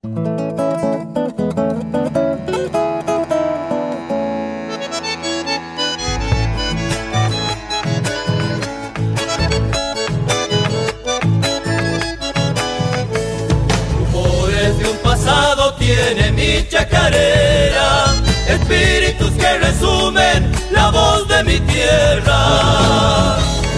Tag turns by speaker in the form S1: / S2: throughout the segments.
S1: Rumores de un pasado tiene mi chacarera, espíritus que resumen la voz de mi tierra.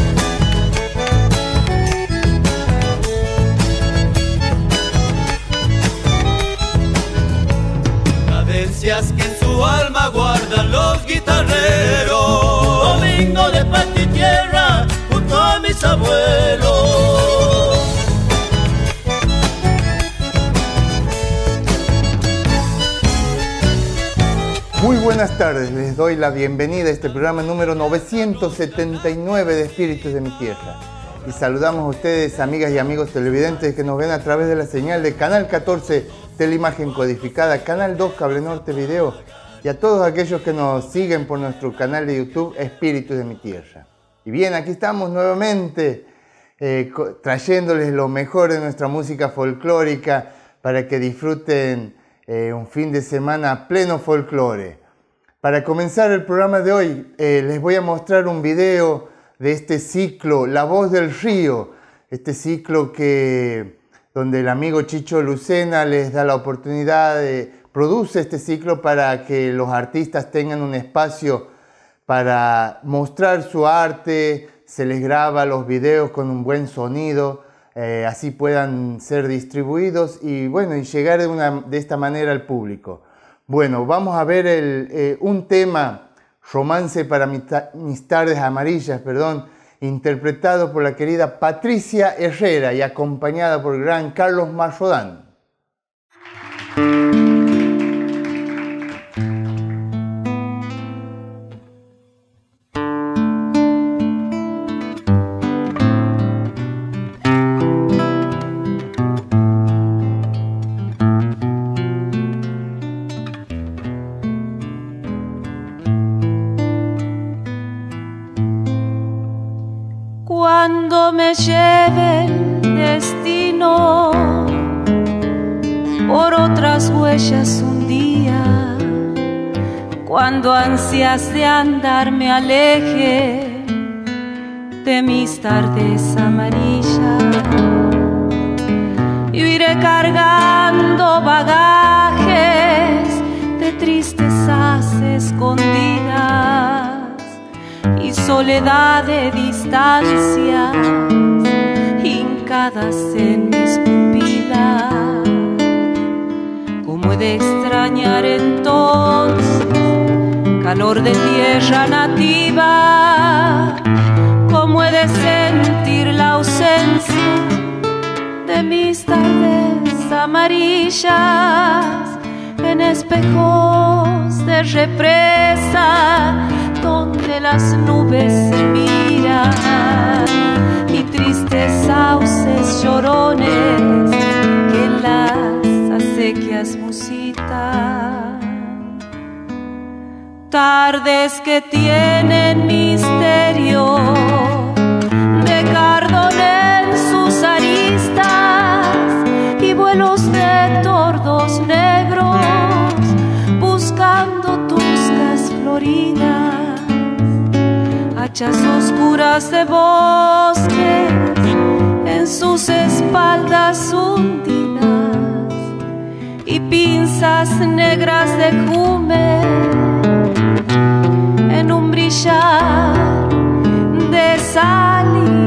S1: Cadencias que en su alma guardan los guitarreros, domingo de patria y tierra junto a mis abuelos.
S2: Muy buenas tardes, les doy la bienvenida a este programa número 979 de Espíritus de mi Tierra. Y saludamos a ustedes, amigas y amigos televidentes que nos ven a través de la señal de Canal 14 Teleimagen Codificada, Canal 2 Cable Norte Video y a todos aquellos que nos siguen por nuestro canal de YouTube Espíritus de mi Tierra. Y bien, aquí estamos nuevamente trayéndoles lo mejor de nuestra música folclórica para que disfruten un fin de semana pleno folclore. Para comenzar el programa de hoy, les voy a mostrar un video de este ciclo, La Voz del Río, este ciclo donde el amigo Chicho Lucena les da la oportunidad produce este ciclo para que los artistas tengan un espacio para mostrar su arte, se les graba los videos con un buen sonido, así puedan ser distribuidos y bueno, y llegar de esta manera al público. Bueno, vamos a ver un tema, Romance para mis tardes amarillas, interpretado por la querida Patricia Herrera y acompañada por el gran Carlos Marrodán.
S3: Cuando me lleve el destino por otras huellas un día, cuando ansias de andar me aleje de mis tardes amarillas, yo iré cargando bagajes de tristezas escondidas y soledad de distancias hincadas en mis pupilas. ¿Cómo he de extrañar entonces calor de tierra nativa? ¿Cómo he de sentir la ausencia de mis tardes amarillas en espejos de represa donde las nubes se miran y tristes sauces llorones que las acequias musitan? Tardes que tienen misterio de cardón en sus aristas y vuelos de tordos negros buscando tuscas floridas, hachas oscuras de bosques en sus espaldas hundidas y pinzas negras de jume en un brillar de salina.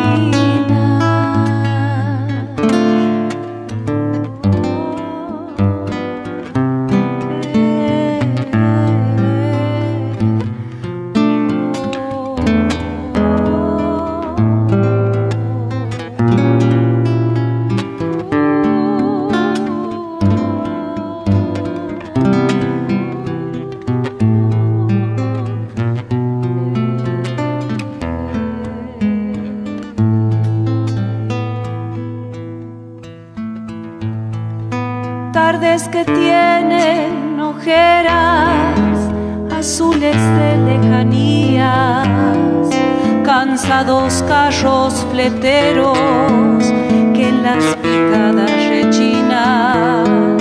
S3: Tardes que tienen ojeras azules de lejanías, cansados carros fleteros que en las picadas rechinan.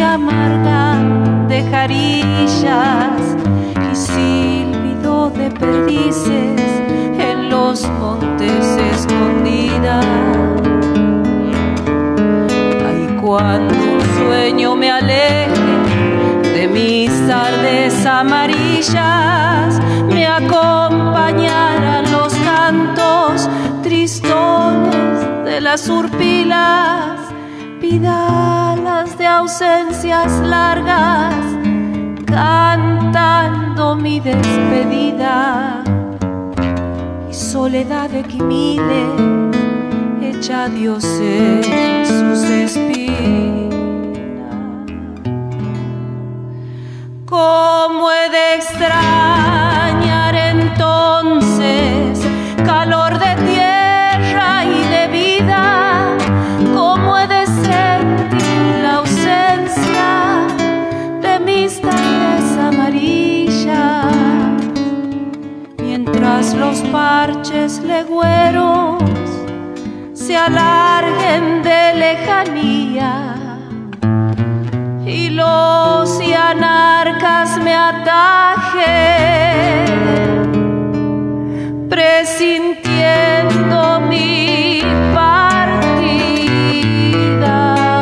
S3: amargan de jarillas y silbido de perdices en los montes escondidas. Ay, cuando un sueño me aleje de mis tardes amarillas, me acompañarán los cantos tristones de las urpilas, vidalas de ausencias largas, cantando mi despedida, y soledad de Quimiles hecha adiós en sus espinas. ¿Cómo he de extrañar entonces calor de tierra y de vida? ¿Cómo he de sentir la ausencia de mis tardes amarillas? Mientras los parches legüeros se alarguen de lejanía y los anarcas me atajen, presintiendo mi partida.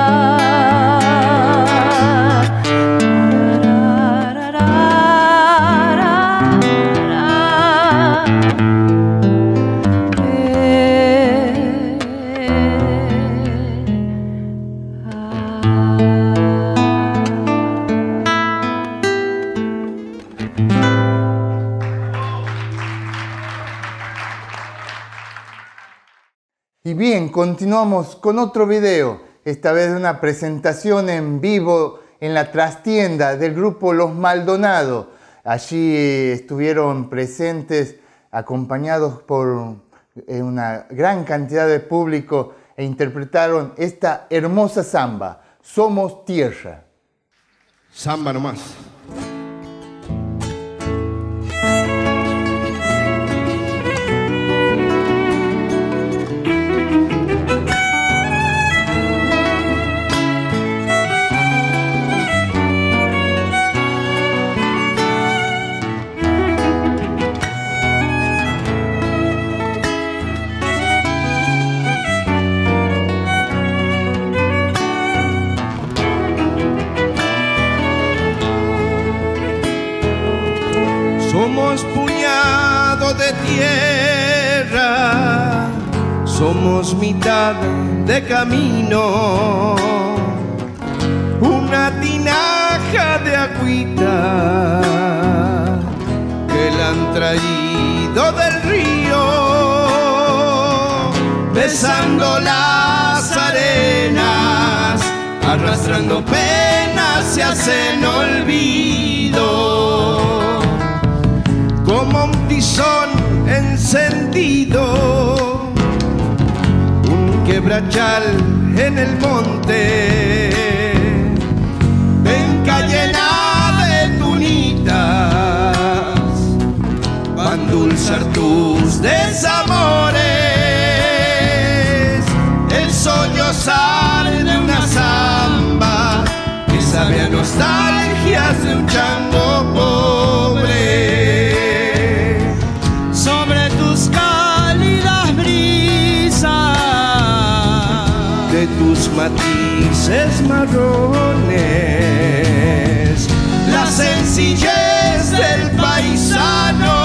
S2: Y bien, continuamos con otro video, esta vez de una presentación en vivo en la trastienda del grupo Los Maldonado. Allí estuvieron presentes, acompañados por una gran cantidad de público, e interpretaron esta hermosa samba, Somos Tierra.
S4: Samba nomás. Somos puñado de tierra, somos mitad de camino, una tinaja de agüita que la han traído del río, besando las arenas, arrastrando penas se hacen olvido. Como un tizón encendido, un quebrachal en el monte, penca llena de tunitas, va a endulzar tus desamores. El sollozar de una samba que sabe a nostalgias de un chango pobre. Tus matices marrones, la sencillez del paisano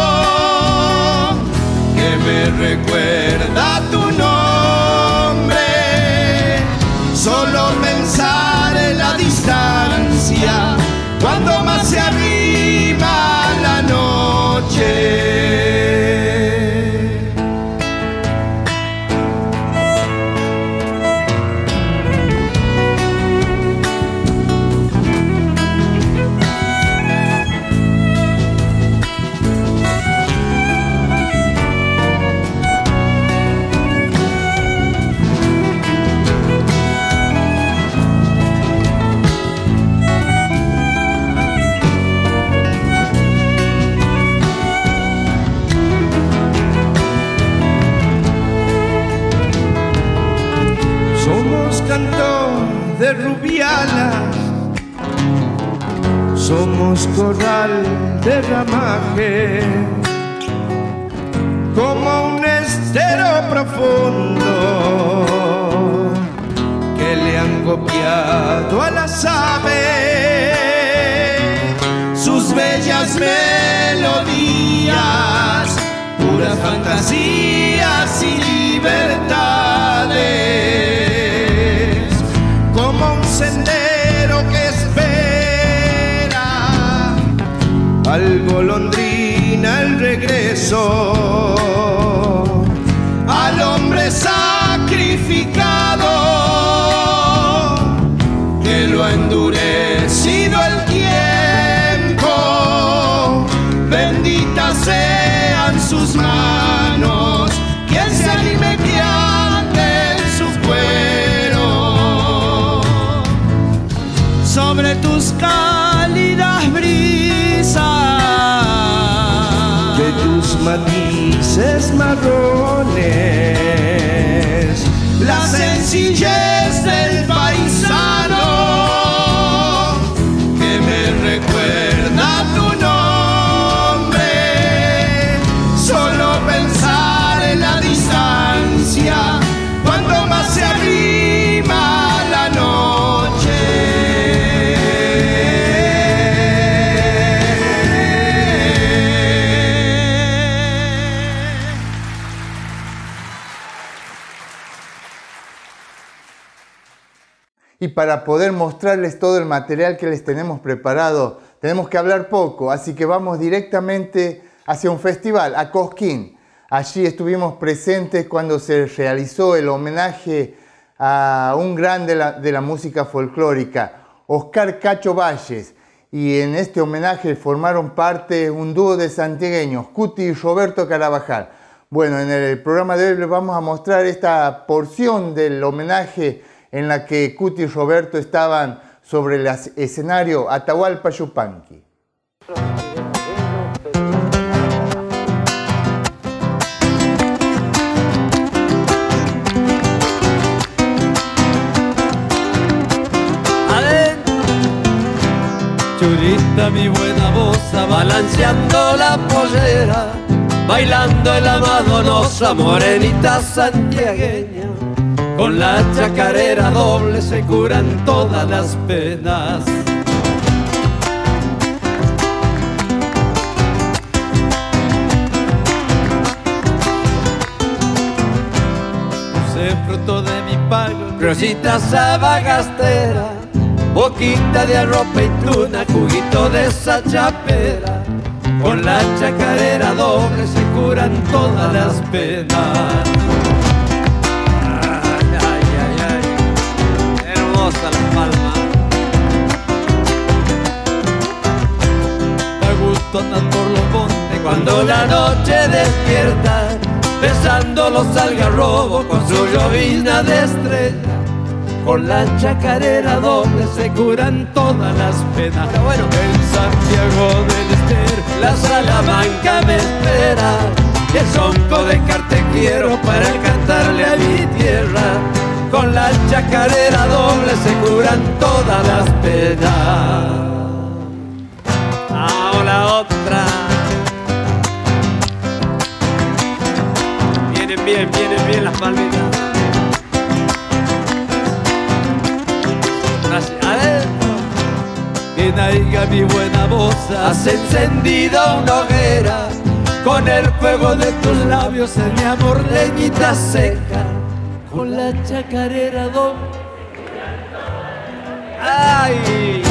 S4: que me recuerda tu nombre. Solo pensar en la distancia cuando más se arriba la noche. Canto de rubialas somos corral de ramaje, como un estero profundo que le han copiado a las aves sus bellas melodías, puras fantasías y libertades, como un sendero que espera al golondrina el regreso, al hombre sacrificado que lo ha endurecido el tiempo. Benditas sean sus manos, quien se anime que ande en su cuero sobre tus cálidas brisas, de tus matices marrones, la sencillez del paisano que me recuerda tu nombre. Solo pensar en la distancia cuando más se arrima la noche.
S2: Y para poder mostrarles todo el material que les tenemos preparado, tenemos que hablar poco, así que vamos directamente hacia un festival, a Cosquín. Allí estuvimos presentes cuando se realizó el homenaje a un grande de la música folclórica, Oscar Cacho Valles. Y en este homenaje formaron parte un dúo de santiagueños, Cuti y Roberto Carabajal. Bueno, en el programa de hoy les vamos a mostrar esta porción del homenaje en la que Cuti y Roberto estaban sobre el escenario Atahualpa Yupanqui.
S1: Churita, mi buena moza, balanceando la pollera, bailando en la madonosa morenita santiagueña. Con la chacarera doble se curan todas las penas. Puse fruto de mi pago, rosita sabagastera, boquita de arroz y tuna, juguito de esa chapera. Con la chacarera doble se curan todas las penas. Hermosa La Palma. Da gusto andar por los montes cuando la noche despierta, besando los algarrobos con su llovizna de estrella. Con la chacarera doble se curan todas las penas. Pero bueno, en Santiago del Ester la Salamanca me espera, y el sonco de Carte quiero para cantarle a mi tierra. Con la chacarera doble se curan todas las penas. Ahora otra. Vienen bien las palmitas. Adentro, que naiga mi buena moza, has encendido una hoguera con el fuego de tus labios en mi amor, leñita seca. Con la chacarera doble. ¡Ay!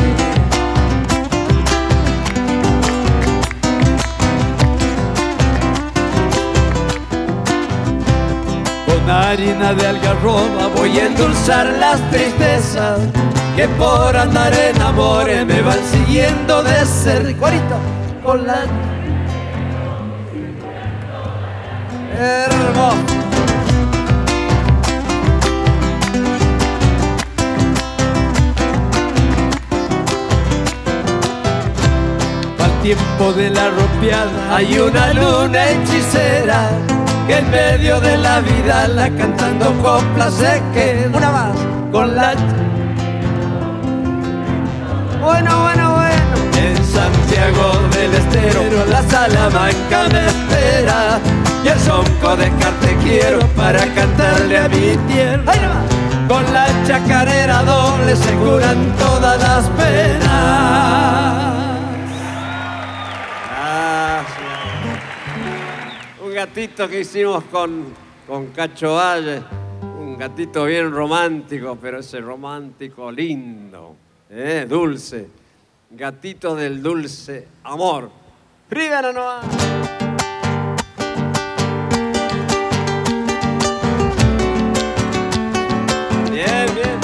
S1: Con harina de algarroba voy a endulzar las tristezas que por andar en amores me van siguiendo de cerca. Cuarito, con la hermoso. Al tiempo de la ropiada hay una luna hechicera que en medio de la vida la cantando coplas se queda. Una más, con la... Bueno. Santiago del Estero, la Salamanca me espera, y el sonco de Carte quiero para cantarle a mi tierra. ¡Ahí va! Con la chacarera doble se curan todas las penas. Gracias. Un gatito que hicimos con Cacho Valle, un gatito bien romántico, pero ese romántico lindo, dulce, gatito del dulce amor. ¡Rivera Noa! Bien, bien.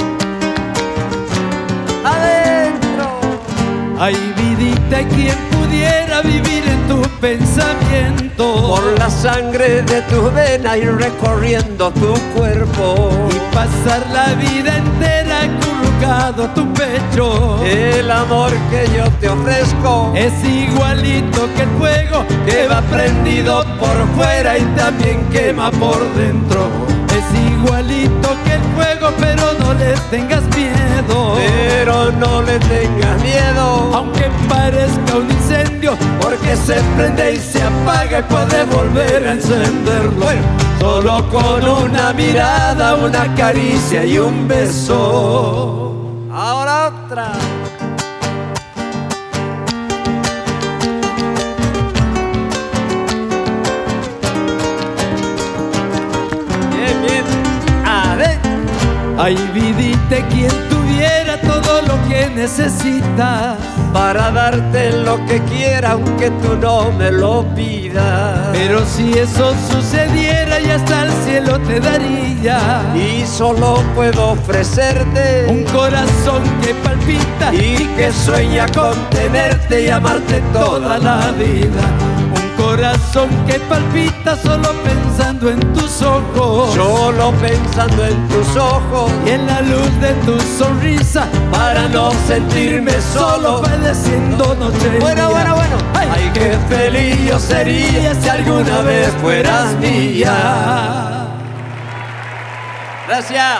S1: ¡Adentro!
S5: Ay, vidita, quien pudiera vivir en tu pensamiento,
S1: Por la sangre de tus venas ir recorriendo tu cuerpo
S5: y pasar la vida entera acurrucado a tu pecho.
S1: El amor que yo te ofrezco
S5: Es igualito que el fuego
S1: que va prendido por fuera y también quema por dentro.
S5: Es igualito que el fuego, pero no le tengas miedo.
S1: Pero no le tengas miedo,
S5: Aunque parezca un incendio,
S1: porque se prende y se apaga y puedes volver a encenderlo. Solo con una mirada, una caricia y un beso. Ahora otra. Bien, bien.
S5: ay, vidita, quien tuviera todo lo que necesitas,
S1: Para darte lo que quiera aunque tú no me lo pidas.
S5: pero si eso sucediera y hasta el cielo te daría
S1: Y solo puedo ofrecerte
S5: un corazón que palpita
S1: y que sueña con tenerte y amarte
S5: toda la vida. Un corazón que palpita solo pensando en tus ojos,
S1: Solo pensando en tus ojos
S5: y en la luz de tu sonrisa,
S1: para no sentirme solo.
S5: padeciendo noche y
S1: Bueno,
S5: día.
S1: bueno, bueno.
S5: Ay,
S1: Ay, qué feliz yo sería si alguna vez fueras mía. Gracias.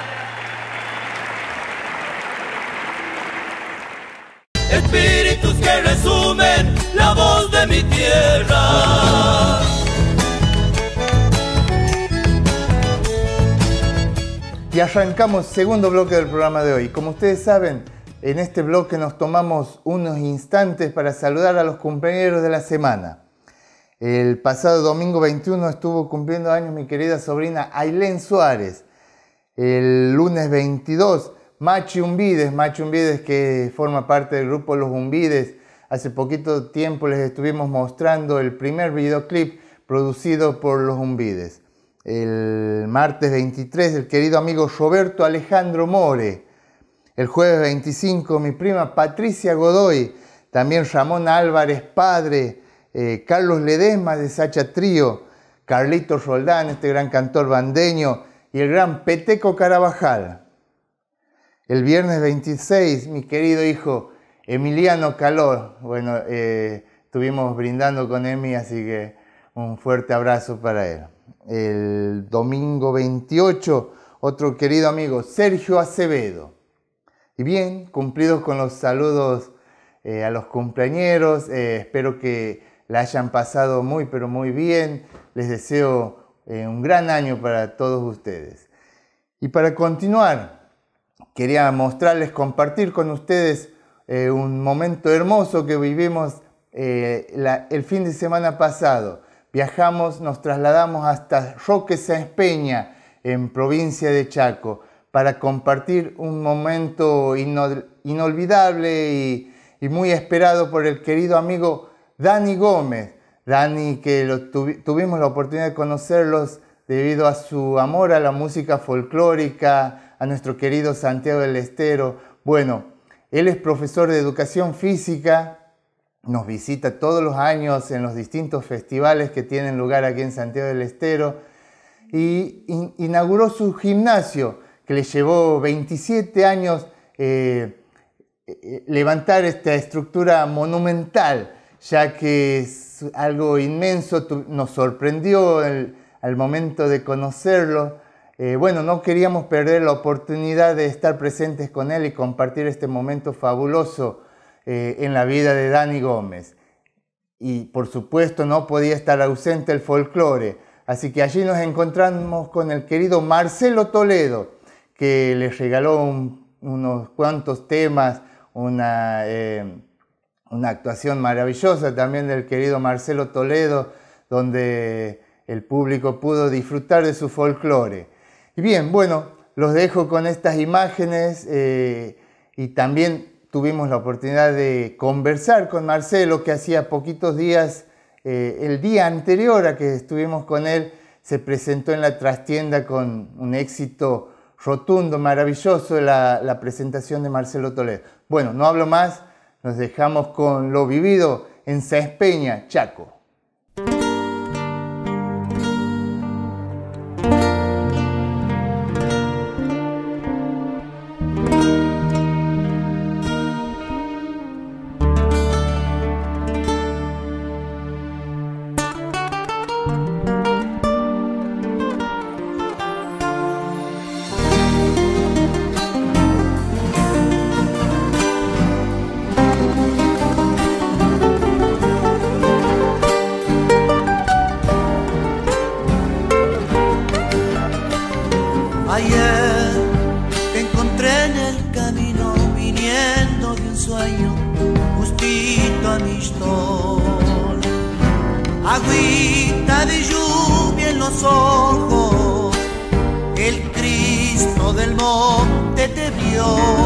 S4: Espíritus que resumen la voz de mi tierra.
S2: Y arrancamos segundo bloque del programa de hoy. Como ustedes saben, en este bloque nos tomamos unos instantes para saludar a los cumpleaños de la semana. El pasado domingo 21 estuvo cumpliendo años mi querida sobrina Ailén Suárez. El lunes 22, Machi Umbides, que forma parte del grupo Los Umbides. Hace poquito tiempo les estuvimos mostrando el primer videoclip producido por Los Umbides. El martes 23, el querido amigo Roberto Alejandro More. El jueves 25, mi prima Patricia Godoy. También Ramón Álvarez Padre, Carlos Ledesma de Sacha Trío, Carlitos Roldán, este gran cantor bandeño, y el gran Peteco Carabajal. El viernes 26, mi querido hijo Emiliano Caló. Bueno, estuvimos brindando con Emi, así que un fuerte abrazo para él. El domingo 28, otro querido amigo, Sergio Acevedo. Y bien, cumplidos con los saludos a los cumpleañeros. Espero que la hayan pasado muy, pero muy bien. Les deseo un gran año para todos ustedes. Y para continuar, quería mostrarles, compartir con ustedes un momento hermoso que vivimos el fin de semana pasado. Viajamos, nos trasladamos hasta Roque Sáenz Peña, en provincia de Chaco, para compartir un momento inolvidable y muy esperado por el querido amigo Dani Gómez. Dani, que tuvimos la oportunidad de conocerlos debido a su amor a la música folclórica, a nuestro querido Santiago del Estero. Bueno, él es profesor de educación física, nos visita todos los años en los distintos festivales que tienen lugar aquí en Santiago del Estero y inauguró su gimnasio, que le llevó 27 años levantar esta estructura monumental, ya que es algo inmenso. Nos sorprendió al momento de conocerlo. Bueno, no queríamos perder la oportunidad de estar presentes con él y compartir este momento fabuloso en la vida de Dani Gómez. Y por supuesto no podía estar ausente el folclore. Así que allí nos encontramos con el querido Marcelo Toledo, que les regaló unos cuantos temas, una actuación maravillosa también del querido Marcelo Toledo, donde el público pudo disfrutar de su folclore. Y bien, bueno, los dejo con estas imágenes y también tuvimos la oportunidad de conversar con Marcelo, que hacía poquitos días, el día anterior a que estuvimos con él, se presentó en la trastienda con un éxito rotundo, maravilloso, la presentación de Marcelo Toledo. Bueno, no hablo más, nos dejamos con lo vivido en Sáenz Peña, Chaco.
S6: Agüita de lluvia en los ojos, el Cristo del monte te vio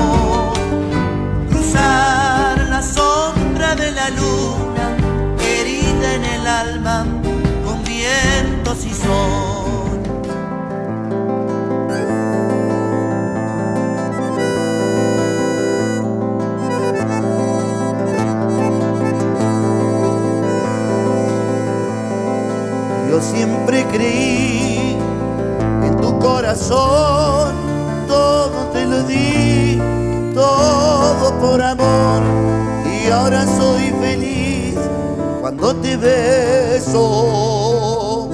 S6: cruzar la sombra de la luna, herida en el alma con vientos y sol. Yo siempre creí en tu corazón, todo te lo di, todo por amor, y ahora soy feliz cuando te beso.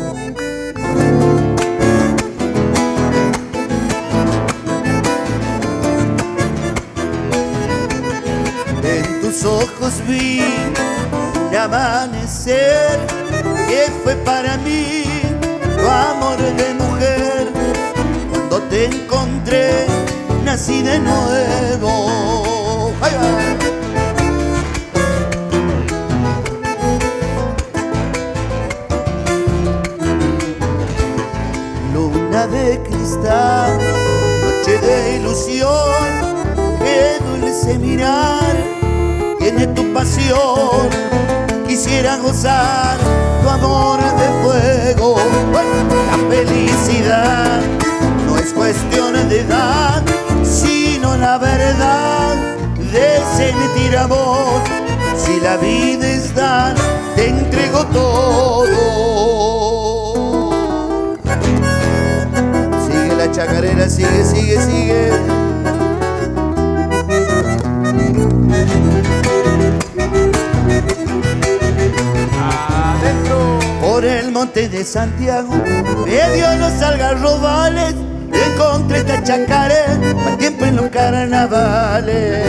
S6: En tus ojos vi un amanecer que fue para mí tu amor de mujer. Cuando te encontré, nací de nuevo. ¡Ahí va! Luna de cristal, noche de ilusión, qué dulce mirar tiene tu pasión. Quisiera gozar tu amor de fuego. La felicidad no es cuestión de edad, sino la verdad de sentir amor. Si la vida es dar, te entrego todo. Sigue la chacarera, sigue, sigue, sigue. Por el monte de Santiago, medio los algarrobales, encontré esta chacarera, más tiempo en los carnavales.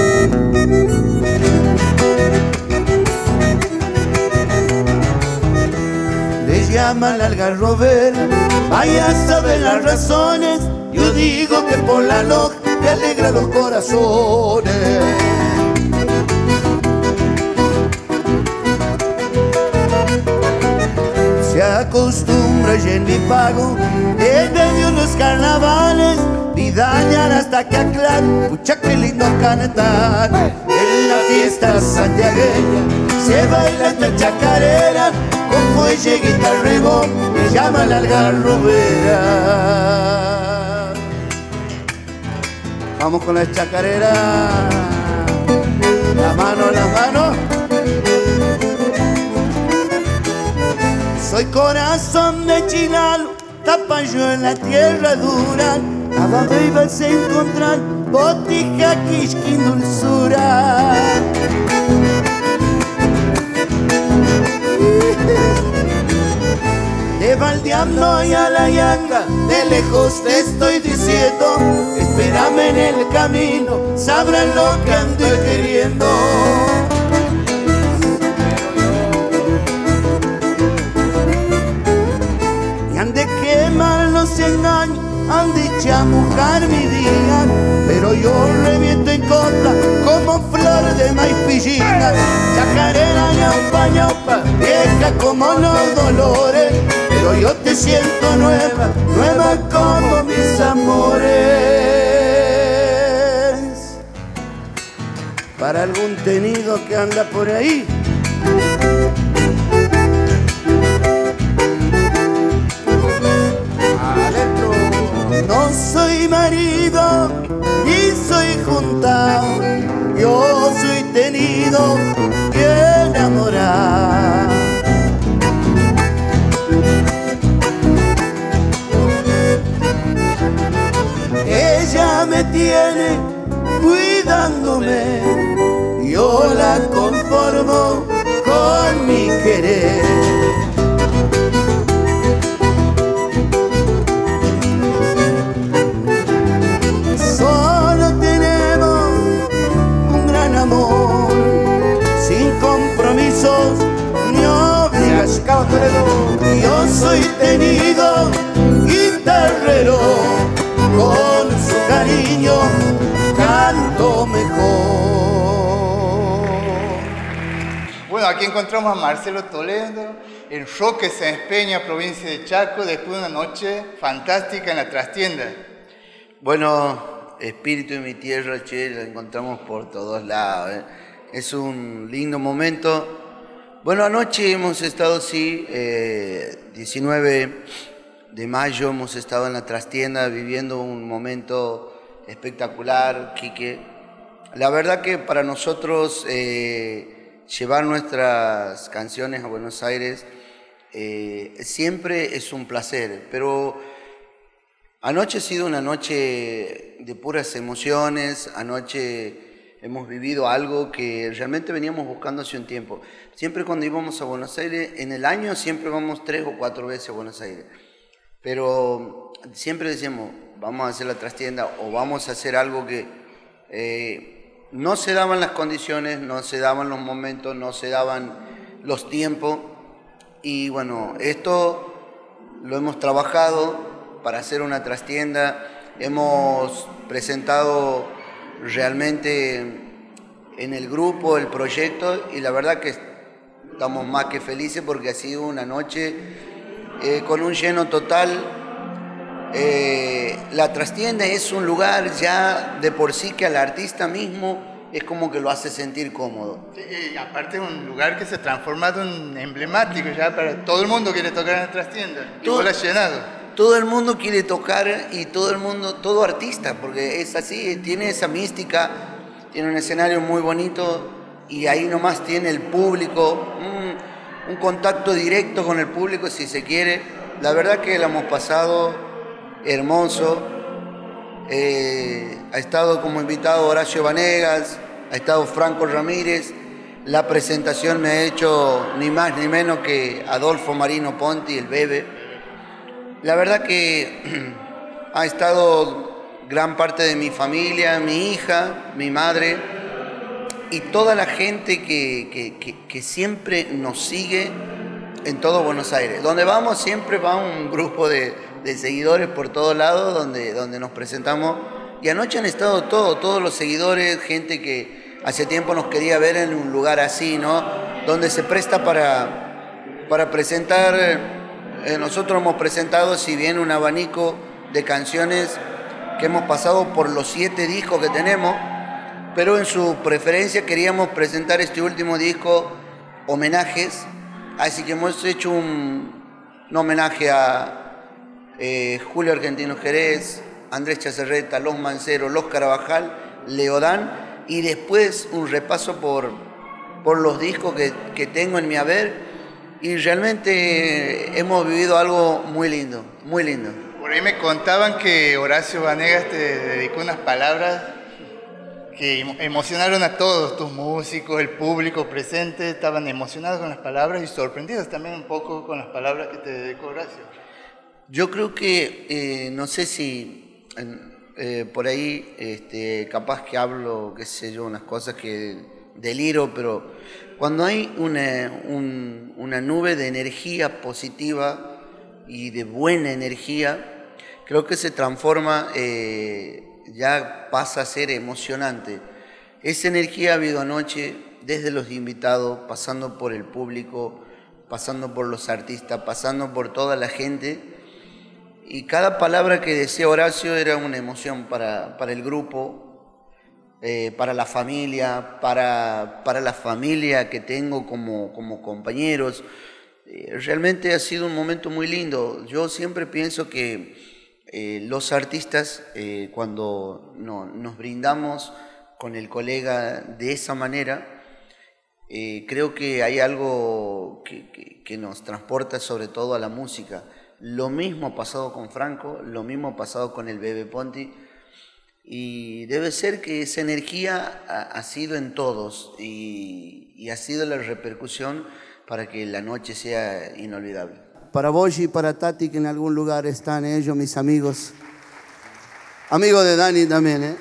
S6: Le llaman la algarrobera, vaya a saber las razones. Yo digo que por la loja te alegra los corazones. Se acostumbra y en mi pago, en medio de los carnavales, vi dañar hasta que aclare, pucha que lindo cantar. En la fiesta santiagueña se baila esta chacarera, con fuelle, guitarra, rebón, me llama la algarrobera. Vamos con la chacarera, la mano, la mano. Soy corazón de chinalo, tapayo en la tierra dura. Cada vez vas a encontrar botija, quisquín, dulzura. De Valdiano y a la Yanga, de lejos te estoy diciendo, espérame en el camino, sabrán lo que ando queriendo. sufriendo. Y han de quemar los engaños, han de chamucar mi día, pero yo reviento en contra como flor de maíz pillina. Chacarera, ñaupa, ñaupa, vieja como los dolores, pero yo te siento nueva, nueva como mis amores. Para algún tenido que anda por ahí, no soy marido ni soy juntado, yo soy tenido y enamorado. Ella me tiene cuidándome, yo la conformo con mi querer. Solo tenemos un gran amor, sin compromisos ni obligaciones. Yo soy tenido guitarrero, con su cariño canto mejor.
S2: Bueno, aquí encontramos a Marcelo Toledo, en Roque Sáenz Peña, provincia de Chaco, después de una noche fantástica en la trastienda.
S7: Bueno, espíritu de mi tierra, che, lo encontramos por todos lados, ¿eh? Es un lindo momento. Bueno, anoche hemos estado, sí, 19 de mayo, hemos estado en la trastienda viviendo un momento espectacular, Quique. La verdad que para nosotros llevar nuestras canciones a Buenos Aires siempre es un placer, pero anoche ha sido una noche de puras emociones. Anoche hemos vivido algo que realmente veníamos buscando hace un tiempo. Siempre cuando íbamos a Buenos Aires, en el año siempre vamos 3 o 4 veces a Buenos Aires, pero siempre decíamos, vamos a hacer la trastienda o vamos a hacer algo que no se daban las condiciones, no se daban los momentos, no se daban los tiempos. Y bueno, esto lo hemos trabajado para hacer una trastienda. Hemos presentado realmente en el grupo el proyecto y la verdad que estamos más que felices porque ha sido una noche con un lleno total. La trastienda es un lugar ya de por sí que al artista mismo es como que lo hace sentir cómodo.
S2: Sí, y aparte es un lugar que se ha transformado en emblemático ya para todo el mundo quiere tocar en la trastienda. Todo lo ha llenado.
S7: Todo el mundo quiere tocar y todo el mundo, todo artista, porque es así, tiene esa mística, tiene un escenario muy bonito y ahí nomás tiene el público, un contacto directo con el público si se quiere. La verdad que la hemos pasado hermoso. Ha estado como invitado Horacio Vanegas, ha estado Franco Ramírez. La presentación me ha hecho ni más ni menos que Adolfo Marino Ponti, el Bebe. La verdad que ha estado gran parte de mi familia, mi hija, mi madre y toda la gente que siempre nos sigue en todo Buenos Aires. Donde vamos siempre va un grupo de seguidores por todos lados donde nos presentamos. Y anoche han estado todos los seguidores, gente que hace tiempo nos quería ver en un lugar así, ¿no? Donde se presta para presentar. Nosotros hemos presentado, si bien un abanico de canciones que hemos pasado por los 7 discos que tenemos, pero en su preferencia queríamos presentar este último disco, homenajes, así que hemos hecho un homenaje a Julio Argentino Jerez, Andrés Chazarreta, Los Manceros, Los Carabajal, Leodán, y después un repaso por los discos que tengo en mi haber. Y realmente hemos vivido algo muy lindo, muy lindo.
S2: Por ahí me contaban que Horacio Vanegas te dedicó unas palabras que emocionaron a todos tus músicos, el público presente, estaban emocionados con las palabras y sorprendidos también un poco con las palabras que te dedicó Horacio.
S7: Yo creo que, no sé si por ahí capaz que hablo, qué sé yo, unas cosas que deliro, pero cuando hay una nube de energía positiva y de buena energía, creo que se transforma, ya pasa a ser emocionante. Esa energía ha habido anoche, desde los invitados, pasando por el público, pasando por los artistas, pasando por toda la gente, y cada palabra que decía Horacio era una emoción para el grupo, para la familia, para la familia que tengo como compañeros. Realmente ha sido un momento muy lindo. Yo siempre pienso que los artistas, cuando nos brindamos con el colega de esa manera, creo que hay algo que nos transporta sobre todo a la música. Lo mismo ha pasado con Franco, lo mismo ha pasado con el Bebe Ponti, y debe ser que esa energía ha sido en todos y ha sido la repercusión para que la noche sea inolvidable.
S6: Para vos y para Tati, que en algún lugar están ellos, mis amigos. Amigo de Dani también, ¿eh?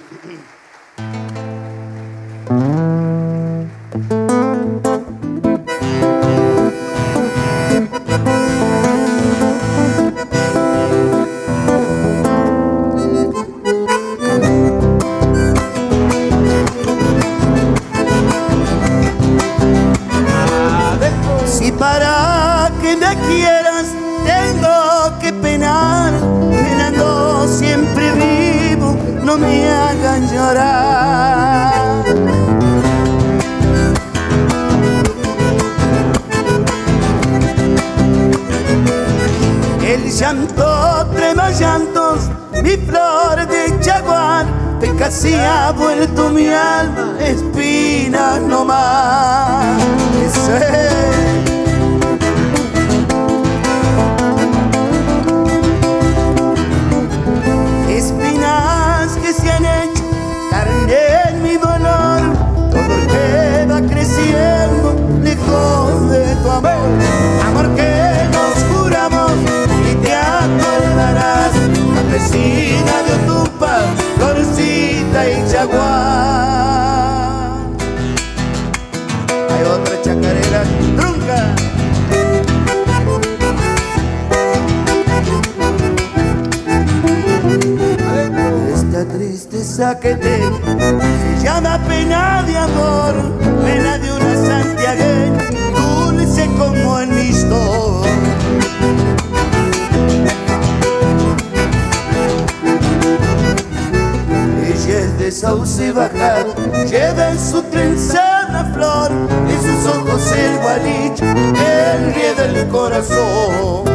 S6: Si para que me quieras tengo que penar, penando siempre vivo, no me hagan llorar. El llanto trema llantos, mi flor de jaguar, que casi ha vuelto mi alma espina nomás. Eso es. Espinas que se han hecho carne en mi dolor, todo el que va creciendo lejos de tu amor, amor que nos juramos y te acordarás, campesina de Otupa, florcita y jaguar. Hay otra chacarera trunca. Esta tristeza que tengo se llama pena de amor, pena de una santiagueña, dulce como el misto. Ella es de sauce bajado, lleva en su trenzada flor, en sus ojos el gualicho, el río del corazón.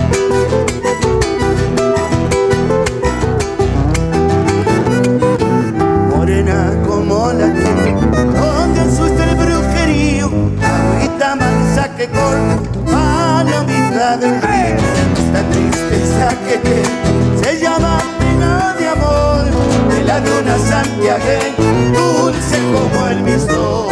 S6: Morena como la tierra, donde asusta el brujerío, agüita mansa que corre a la mitad del río. Esta tristeza que tengo se llama pena de amor, de la luna santiagueña, dulce como el misto.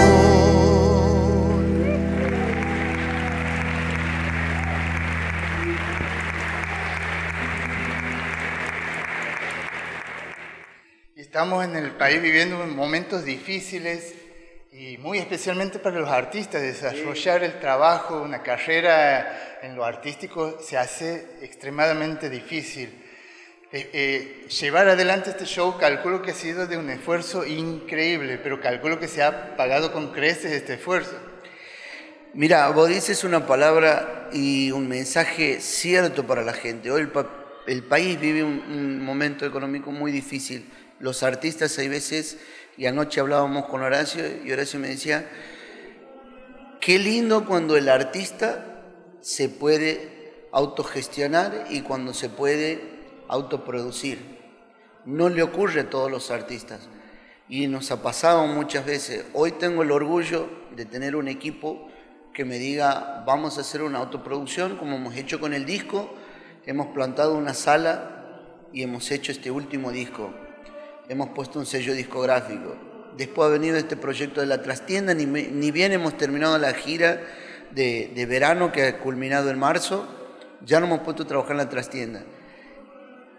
S2: Estamos en el país viviendo momentos difíciles y muy especialmente para los artistas. Desarrollar el trabajo, una carrera en lo artístico se hace extremadamente difícil. Llevar adelante este show calculo que ha sido de un esfuerzo increíble, pero calculo que se ha pagado con creces este esfuerzo.
S7: Mira, vos dices una palabra y un mensaje cierto para la gente. Hoy el país vive un momento económico muy difícil. Los artistas hay veces, y anoche hablábamos con Horacio, y Horacio me decía, qué lindo cuando el artista se puede autogestionar y cuando se puede autoproducir. No le ocurre a todos los artistas, y nos ha pasado muchas veces. Hoy tengo el orgullo de tener un equipo que me diga, vamos a hacer una autoproducción, como hemos hecho con el disco, hemos plantado una sala y hemos hecho este último disco. Hemos puesto un sello discográfico. Después ha venido este proyecto de la trastienda, ni bien hemos terminado la gira de verano que ha culminado en marzo, ya nos hemos puesto a trabajar en la trastienda.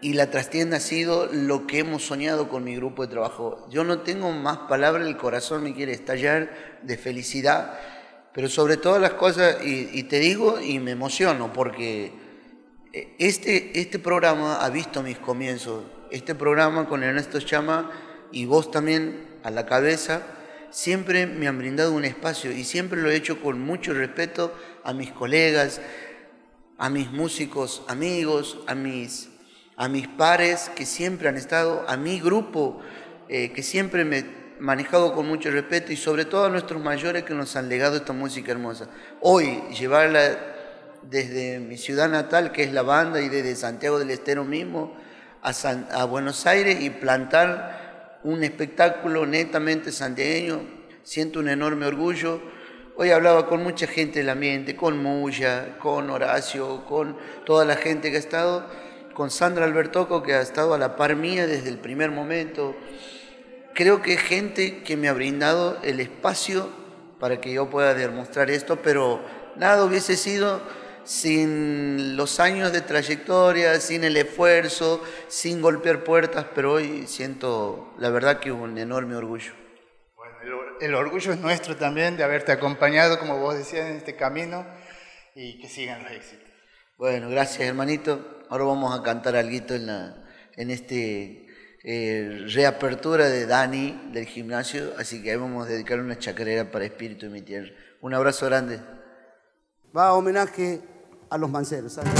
S7: y la trastienda ha sido lo que hemos soñado con mi grupo de trabajo. Yo no tengo más palabras, el corazón me quiere estallar de felicidad, pero sobre todas las cosas, y te digo y me emociono, porque este programa ha visto mis comienzos. Este programa con Ernesto Chama y vos también a la cabeza, siempre me han brindado un espacio y siempre lo he hecho con mucho respeto a mis colegas, a mis músicos amigos, a mis pares que siempre han estado, a mi grupo que siempre me he manejado con mucho respeto y sobre todo a nuestros mayores que nos han legado esta música hermosa. Hoy llevarla desde mi ciudad natal, que es La Banda, y desde Santiago del Estero mismo a Buenos Aires y plantar un espectáculo netamente santiagueño, siento un enorme orgullo. Hoy hablaba con mucha gente del ambiente, con Muya, con Horacio, con toda la gente que ha estado, con Sandra Albertoco, que ha estado a la par mía desde el primer momento. Creo que es gente que me ha brindado el espacio para que yo pueda demostrar esto, pero nada hubiese sido sin los años de trayectoria, sin el esfuerzo, sin golpear puertas, pero hoy siento la verdad que un enorme orgullo.
S2: Bueno, el orgullo es nuestro también de haberte acompañado, como vos decías, en este camino y que sigan los éxitos.
S7: Bueno, gracias hermanito. Ahora vamos a cantar alguito en este reapertura de Dani del gimnasio, así que ahí vamos a dedicar una chacarera para Espíritu de mi Tierra. Un abrazo grande.
S6: Va a homenaje a los manceros. ¿Sabes?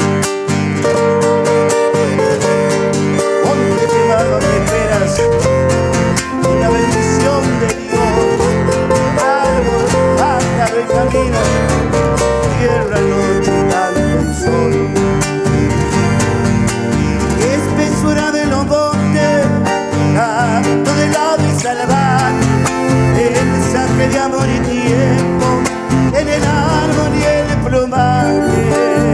S6: Ponte firmado que esperas una bendición de Dios. Árbol, pájaro y camino, tierra, noche, tanto el sol. Espesura de los montes, canto de lado y salvaje, el mensaje de amor y tiempo en el árbol y el plumaje,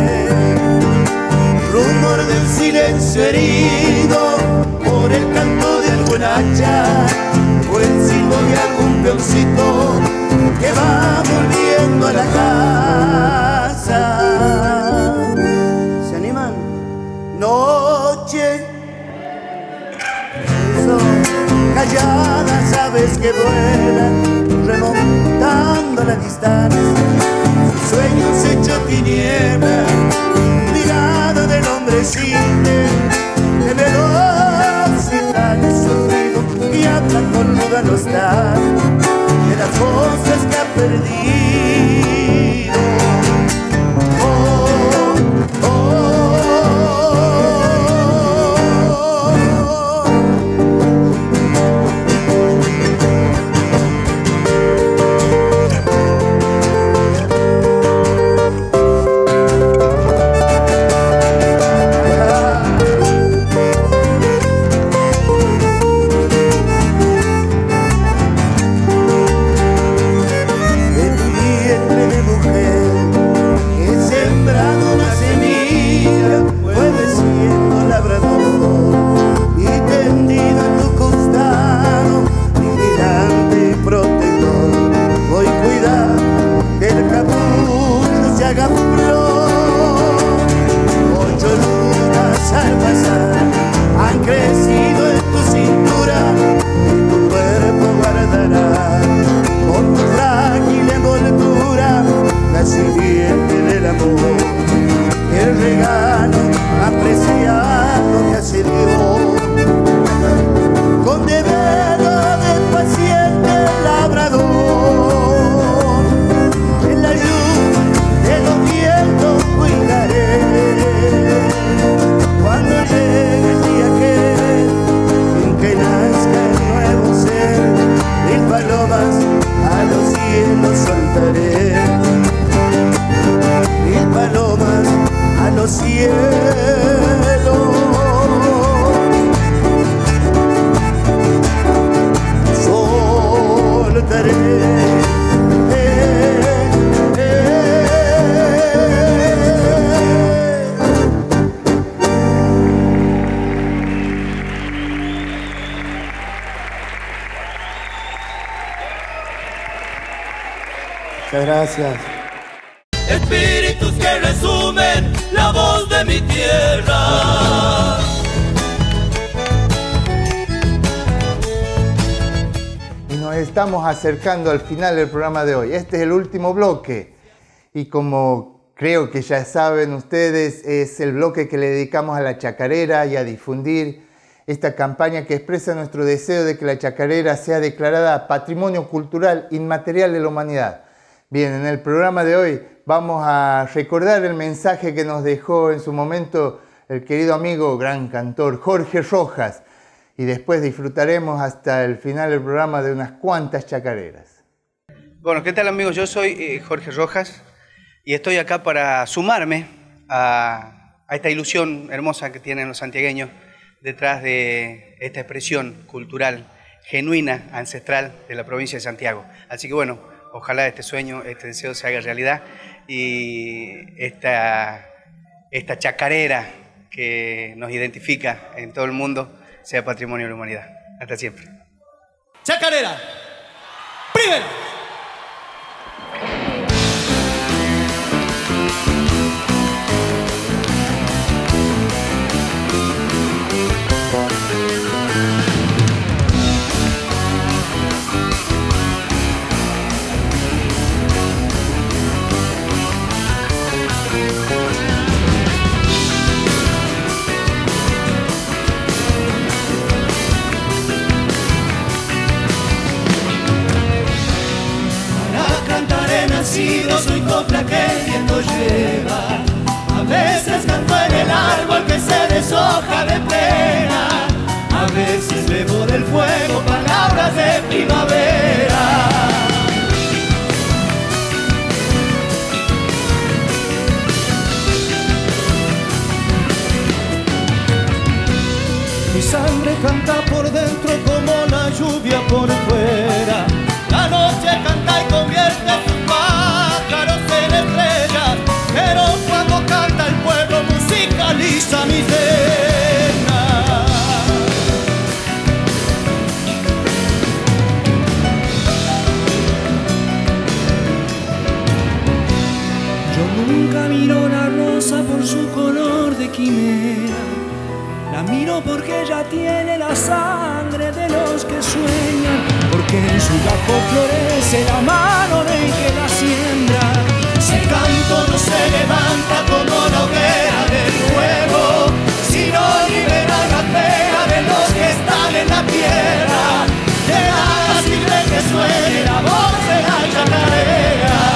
S6: rumor del silencio herido por el canto de algún hacha o el silbo de algún peoncito que va volviendo a la casa. ¿Se animan? Noche, calladas aves que vuelan remontando la distancia, sueños hechos tiniebla, mirada del hombre simple, de velocidad y sufrido, que habla con nuda nostalgia de las cosas que ha perdido. Oh, oh. Muchas gracias.
S1: espíritus que resumen la voz de mi tierra.
S2: Y nos estamos acercando al final del programa de hoy. Este es el último bloque y como creo que ya saben ustedes, es el bloque que le dedicamos a la chacarera y a difundir esta campaña que expresa nuestro deseo de que la chacarera sea declarada Patrimonio Cultural Inmaterial de la Humanidad. Bien, en el programa de hoy vamos a recordar el mensaje que nos dejó en su momento el querido amigo, gran cantor Jorge Rojas, y después disfrutaremos hasta el final del programa de unas cuantas chacareras.
S8: Bueno, ¿qué tal amigos? Yo soy Jorge Rojas y estoy acá para sumarme a esta ilusión hermosa que tienen los santiagueños detrás de esta expresión cultural, genuina, ancestral de la provincia de Santiago. Así que bueno, ojalá este sueño, este deseo se haga realidad y esta chacarera que nos identifica en todo el mundo sea patrimonio de la humanidad. Hasta siempre.
S1: Chacarera, primero.
S9: Soy copla que el viento lleva. A veces canto en el árbol que se deshoja de pena. A veces bebo del fuego palabras de primavera. Mi sangre canta por dentro como la lluvia por fuera. La noche canta y convierte sus pájaros en estrellas, pero cuando canta el pueblo musicaliza mis venas. Yo nunca miro la rosa por su color de quimera. La miro porque ella tiene la sangre de los que sueñan, porque en su bajo florece la mano del que la siembra. Si el canto no se levanta como la hoguera del fuego, si no libera la pena de los que están en la tierra, de nada sirve que suene la voz de la chacarera.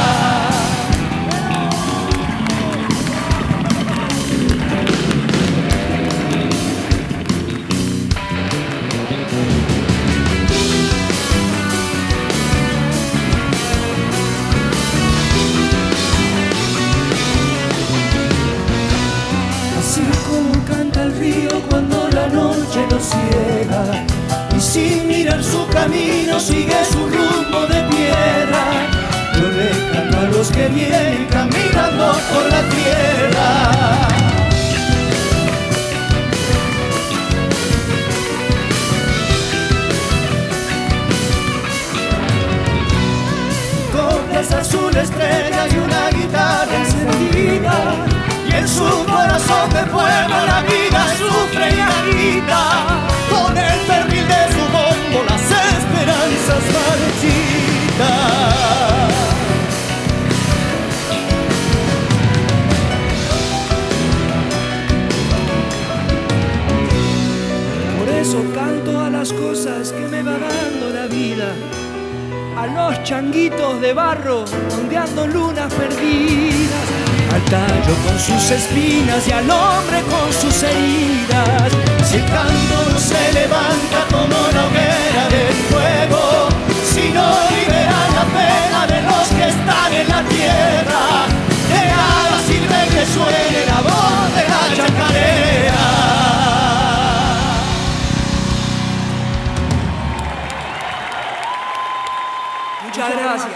S9: Cuando la noche lo ciega y sin mirar su camino sigue su rumbo de piedra. Yo le canto a los que vienen caminando por la tierra. Coplas azul estrellas y una guitarra encendida. En su corazón de fuego la vida sufre y agita. Con el perfil de su bombo las esperanzas marchitas. Por eso canto a las cosas que me va dando la vida, a los changuitos de barro ondeando lunas perdidas, al tallo con sus espinas y al hombre con sus heridas. Si el canto no se levanta como la hoguera del fuego, si no libera la pena de los que están en la tierra, de nada sirve que suene la voz de la chacarera. Muchas gracias.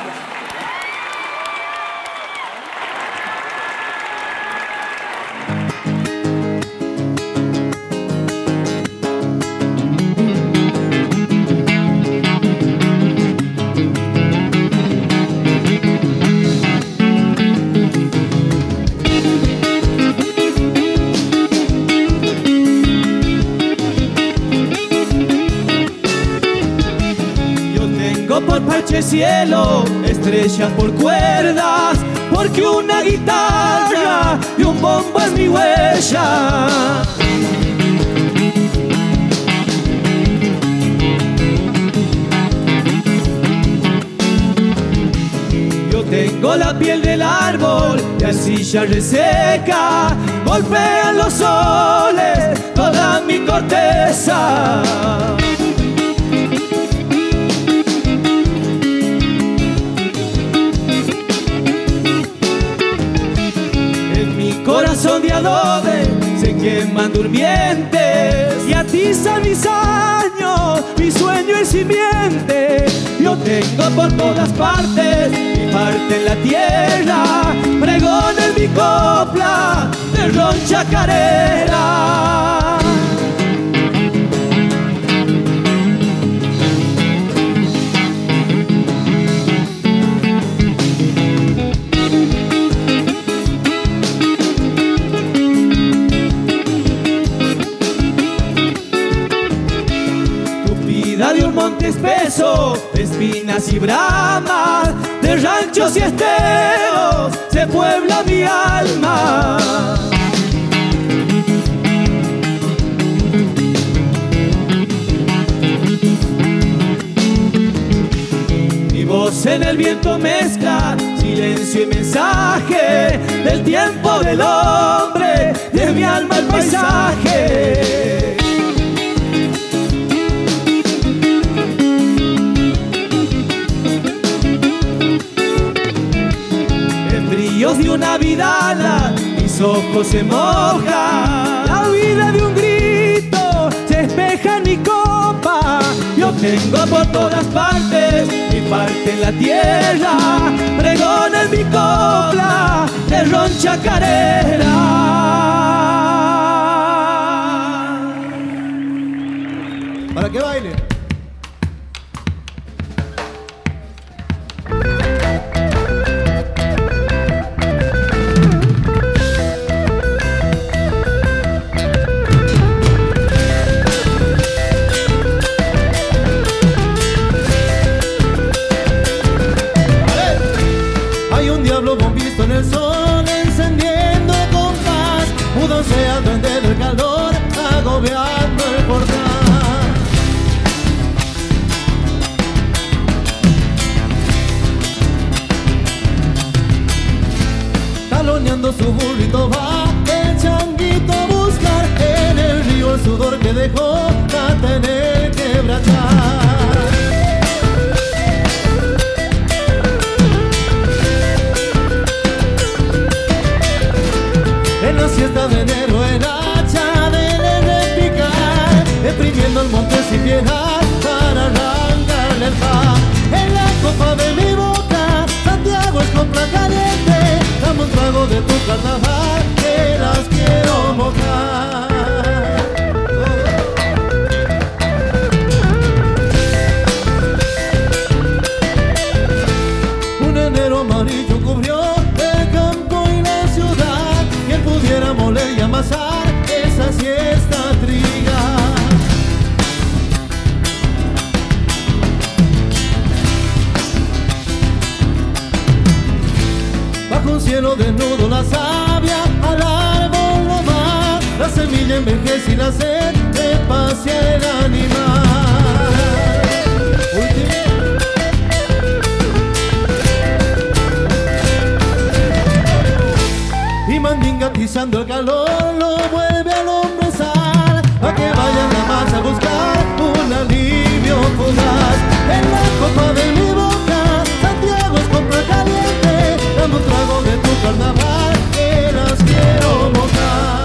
S9: por parche cielo, estrella por cuerdas, porque una guitarra y un bombo es mi huella. Yo tengo la piel del árbol y así ya reseca, golpean los soles toda mi corteza. Corazón de adobe se queman durmientes y atizan mis años, mi sueño es simiente. Yo tengo por todas partes mi parte en la tierra, pregón en mi copla de ron chacarera. De un monte espeso, de espinas y bramas, de ranchos y esteros, se puebla mi alma. Mi voz en el viento mezcla silencio y mensaje del tiempo del hombre, de mi alma el paisaje. De una vidala, mis ojos se mojan, la vida de un grito se espeja en mi copa. Yo tengo por todas partes mi parte en la tierra, pregón en mi copla de ron chacarera.
S6: Para que baile.
S10: En el sol encendiendo con paz, mudóse al duende del calor, agobiando el portal. Taloneando su burrito va el changuito a buscar en el río el sudor que dejó cata en el quebrachal. En la siesta de enero el hacha debe repicar, exprimiendo el monte sin piedad para arrancarle el pan. En la copa de mi boca, Santiago es copla caliente, dame un trago de tu carnaval, que las quiero mojar. Un enero amarillo cubrió el campo y la ciudad, quien pudiera moler y amasar esa siesta triga. Bajo un cielo desnudo la savia al árbol lo va, la semilla envejece y la sed te pasea el animal. Y mandinga atizando el calor lo vuelve al hombre sal, pa' que vayan la marcha a buscar un alivio fugaz. En la copa de mi boca, Santiago es copla caliente, dame un trago de tu carnaval, que las quiero mojar.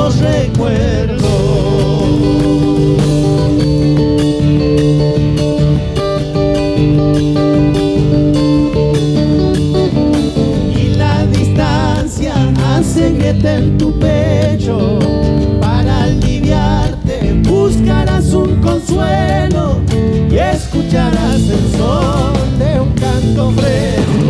S10: los recuerdos. Y la distancia hace grieta en tu pecho. Para aliviarte buscarás un consuelo y escucharás el son de un canto fresco.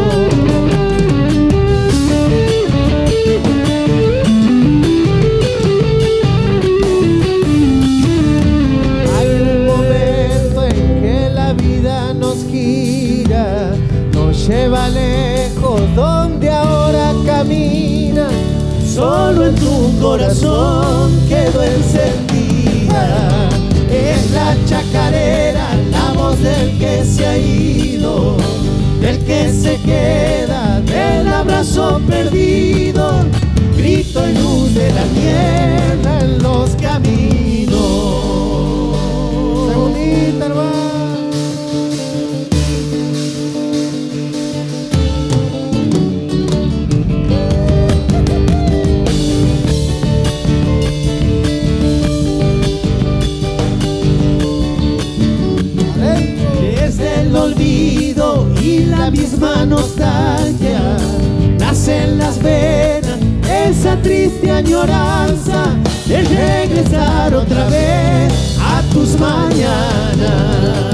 S10: Hay un momento en que la vida nos gira, nos lleva lejos donde ahora camina. Solo en tu corazón quedó encendida. Es la chacarera, la voz del que se ha ido, del que se queda, del abrazo perdido, grito y luz de la tierra en los caminos. Segundita, hermano. Olvido y la misma nostalgia nace en las venas, esa triste añoranza de regresar otra vez a tus mañanas.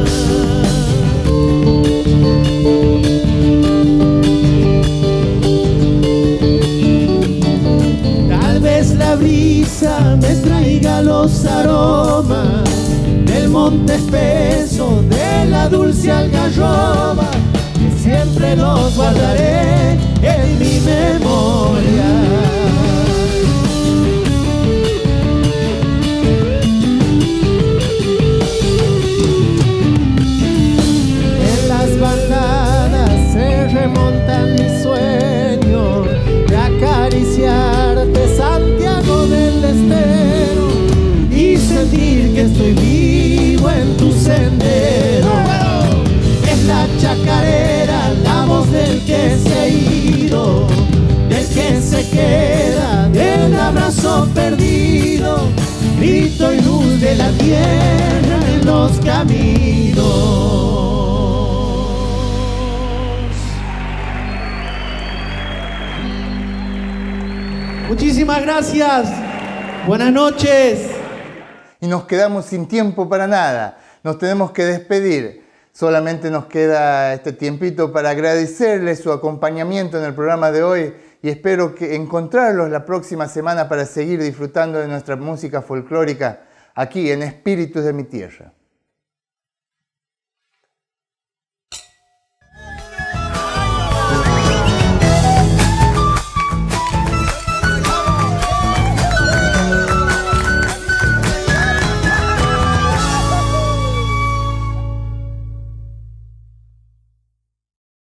S10: Tal vez la brisa me traiga los aromas del monte espeso, de la dulce algarroba, que siempre los guardaré en mi memoria. En las bandadas se remontan mis sueños de acariciarte, Santiago del Estero, y sentir que estoy vivo en tu sendero. Es la chacarera, la voz del que se ha ido, del que se queda, del abrazo perdido, grito y luz de la tierra en los caminos. Muchísimas gracias. Buenas noches.
S2: Y nos quedamos sin tiempo para nada. Nos tenemos que despedir. Solamente nos queda este tiempito para agradecerles su acompañamiento en el programa de hoy y espero encontrarlos la próxima semana para seguir disfrutando de nuestra música folclórica aquí en Espíritus de mi Tierra.